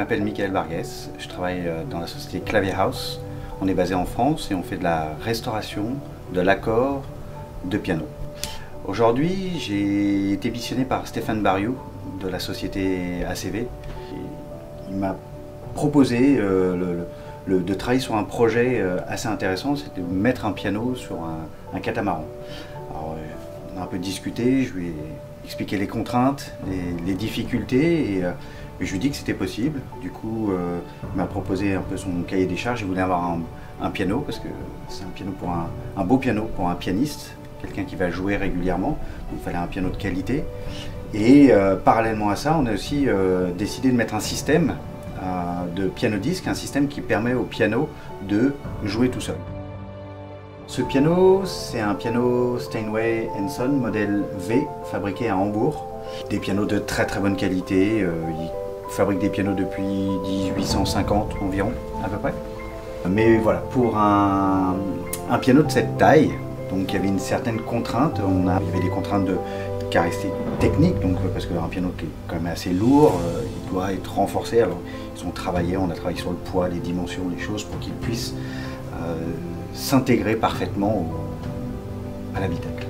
m'appelle Michael Vargas, je travaille dans la société Clavier House. On est basé en France et on fait de la restauration, de l'accord, de piano. Aujourd'hui, j'ai été missionné par Stéphane Barriou de la société ACV. Il m'a proposé de travailler sur un projet assez intéressant, c'était de mettre un piano sur un catamaran. Alors, on a un peu discuté, je lui ai expliqué les contraintes, les difficultés, et je lui ai dit que c'était possible. Du coup, il m'a proposé un peu son cahier des charges. Il voulait avoir un piano, parce que c'est un piano pour un beau piano pour un pianiste, quelqu'un qui va jouer régulièrement. Donc il fallait un piano de qualité. Et parallèlement à ça, on a aussi décidé de mettre un système de piano-disque, un système qui permet au piano de jouer tout seul. Ce piano, c'est un piano Steinway & Son modèle V, fabriqué à Hambourg. Des pianos de très très bonne qualité, ils fabriquent des pianos depuis 1850 environ, à peu près. Mais voilà, pour un piano de cette taille, donc il y avait une certaine contrainte, il y avait des contraintes de caractéristiques techniques, donc, parce qu'un piano qui est quand même assez lourd, il doit être renforcé. Alors ils ont travaillé, on a travaillé sur le poids, les dimensions, les choses pour qu'il puisse s'intégrer parfaitement à l'habitacle.